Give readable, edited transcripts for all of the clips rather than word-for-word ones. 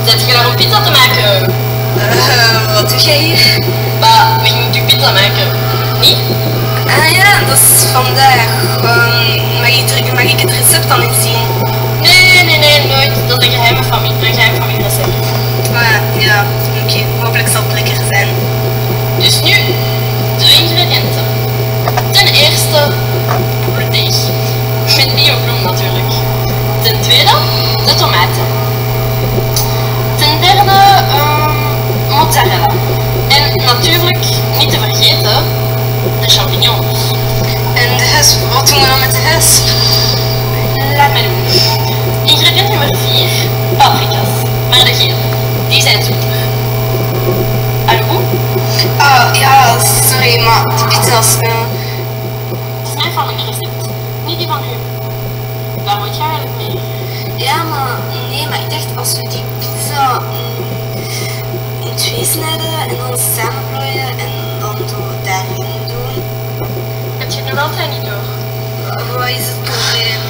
Zet je daar om pizza te maken? Wat doe jij hier? Maar wie moet je pizza maken? Niet? Ah ja, dat is vandaag. Mag ik het recept dan eens zien? Nee, nooit. Dat is een geheim familierecept. Ah ja, oké. Hopelijk zal het lekker zijn. Dus nu, de ingrediënten. Ten eerste, bloemdeeg. Met biobloem natuurlijk. Ten tweede, de tomaten. Ten derde, mozzarella. En natuurlijk, niet te vergeten, de champignons. En de rest, wat doen we dan met de rest? Laat mij doen. Ingrediënt nummer 4, paprika's. Maar de gele, die zijn zoeter. Hallo? Ah ja, sorry, maar die pizza's... Het is mijn familierecept, niet die van u. Daar moet je eigenlijk mee. Ja, maar nee, maar ik dacht als we die pizza in twee snijden en dan samenplooien en dan zo daarin doen. Het gaat nog altijd niet door. Wat is het probleem?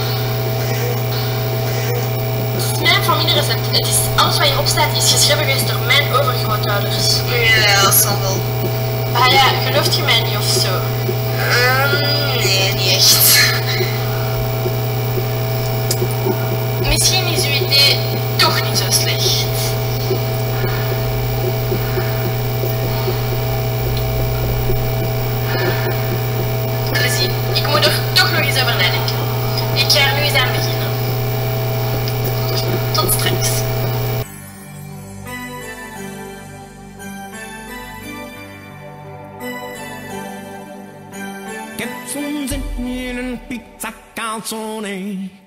Het is mijn familierecept. Het is, alles wat hierop staat is geschreven geweest door mijn overgrootouders. Ja, dat zal wel. Ah ja, gelooft je mij niet of zo? Nee, niet echt. Misschien is uw idee toch niet zo slecht. Zie, ik moet er toch nog eens over nadenken. Ik ga er nu eens aan beginnen. Tot straks. Ik heb zo'n zin in een pizza calzone.